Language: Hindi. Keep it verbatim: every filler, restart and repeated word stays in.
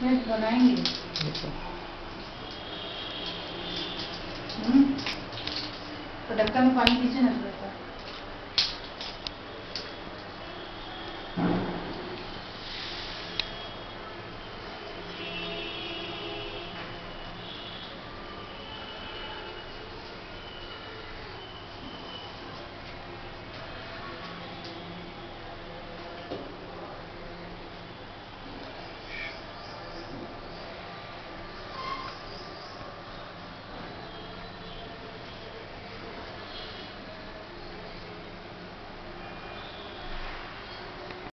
यस बनाएंगे। हम्म तो ढक्कन में पानी पीछे ना